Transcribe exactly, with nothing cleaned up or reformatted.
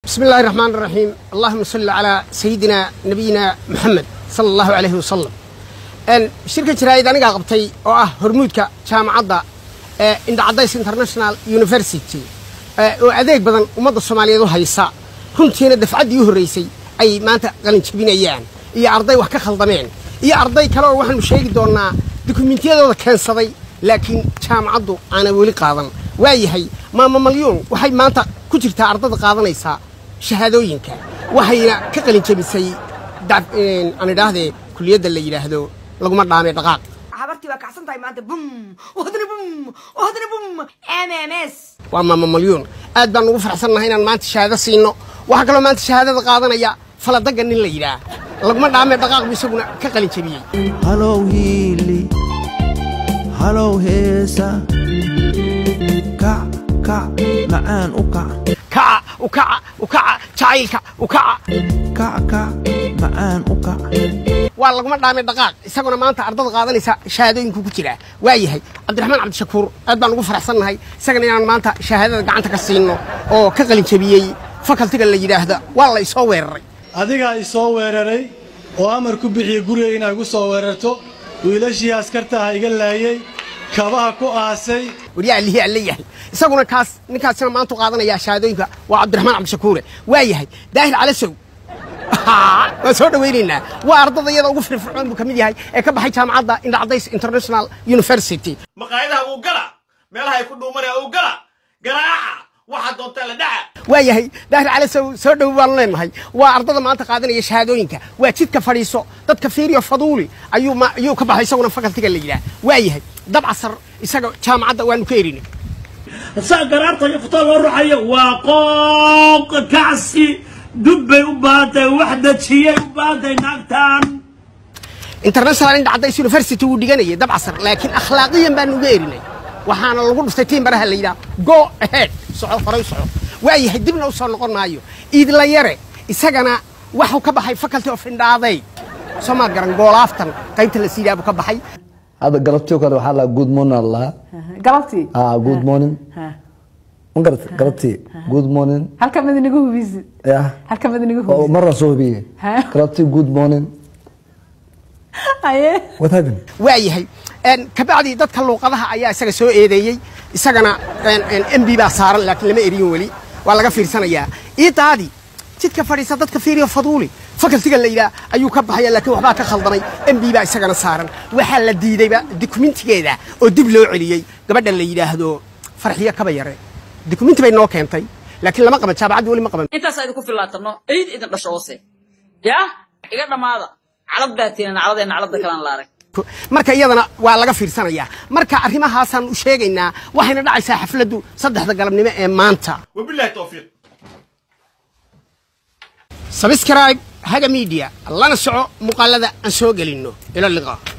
بسم الله الرحمن الرحيم. اللهم صل على سيدنا نبينا محمد صلى الله عليه وسلم. ان شركه جرايد aniga qabtay oo ah hormuudka jaamacadda ee Indacadays International University oo adeeg badan ummadda Soomaaliyeed u haysa runtiina dafcadii u horeysay ay maanta qalin jabinayaan iyo arday wax ka khaldameen iyo arday kale oo waxaanu sheegi doonaa dukumentiyadooda keensaday laakiin jaamacaddu aan wali qaadan waayahay maama malyoon waxay maanta ku jirtaa ardada qaadanaysa shahaadooyinka waxayna ka qalin jabisay aan idhaahdee kulliyadda la yiraahdo laguma dhaamay dhaqaaq habartii waa kacsan tahay maanta bum wadani bum wadani bum M M S waa maama malyoon aad baan ugu faraxsanahay inaan maanta shahaado siino waxa kale maanta shahaadada qaadanaya faladaga nin la yiraahdo laguma dhaamay dhaqaaq isaguna ka qalin jabiyay hello heeli hello heesa ka ka macaan u ka ka u ka u ka jacaylka u ka ka ka macaan u ka waa laguma dhaamay dhaqaaq isaguna maanta ardada qaadanaysa shahaadooyinku ku jira waayahay Cabdiraxmaan Cabdishakuur aad baan ugu faraxsanahay isagana inaan maanta shahaadada gacanta ka siino oo ka qalin jabiyay faculty-ga la yiraahdo waa la isoo weeraray adiga ay soo weeraray oo amar ku bixiyay guriga inay ugu soo weerarto wiilashii askarta ah iga laayay kabaha ku aasay wariyaa lihi allayahay isaguna kaas ninkaasina maanta qaadanaya shahaadooyinka waa Cabdiraxmaan Cabdishakuur waayahay daahir calasow waa soo dhaweynayna waa ardadayada ugu firfircoon buu kamid yahay ee ka baxay jaamacadda Indacadays International University maqaayadaha uu gala meelaha ay ku dhuumanay uu gala garaaca waxa doonta la dhaca waayahay daahir calasow soo dhawaan leenahay waa ardada maanta qaadanaya shahaadooyinka waa jidka fadhiiso dadka fiiriyo faduuli ayuu ayuu ka baxay isaguna faculty-ga la yiraahdo waayahay dabcasar isaga jaamacadda waanu ka erinay سأقرأت يفطر الرحية وقوق كعسي دبي وباطي وحدة شيء وباطي ناكتان International Indacadays University uu dhiganayay dabcasar laakiin akhlaaqiyan baan uga erinay waxaana lagu dhuftay tiin baraha la yiraahdo go ahead socod horay socod waayahay dibna u soo noqon maayo idla yare isagana waxuu ka baxay faculty of Indacadays Soomaa garan goolaaftan qaybta la siiyay buu ka baxay هذا قلبتي وكذا وحلا good morning الله قلبتي اه good morning انقرت قلبتي good morning هل كم مدني جوه بيزي يا هل كم مدني جوه مرة صوبية قلبتي good morning ايه what happened waayahay ان kabacdi dadka luuqadaha ayaa isaga soo eedeeyay isagana en M B ba saaran laakiin lama eriyo wali waa laga fiirsanayaa iitaadi jidka fadhiisa dadka fiiriyo faduuli faculty-ga la yiraahdo ayuu ka baxay laakiin waxba ka khaldamay M B ba isagana saaran waxa la diidayba dokumentigeeda oo dib loo celiyay gabadha la yiraahdo farxiyo kaba yare dokumenti bay noo keentay laakiin lama qaban jaamacadda wali ma qaban intaas ay ku filaatano eed idin dhasho hoose ya iga dhamaada calad baatina caladeen calada kalan la arag marka iyadana waa laga fiirsanayaa marka arrimahaasaan u sheegaynaa waxayna dhacaysaa xafladdu saddexda galabnimo ee maanta wabillahi tawfiiq subscribe haga media lana soco muqaalada aan soo gelino ila liqa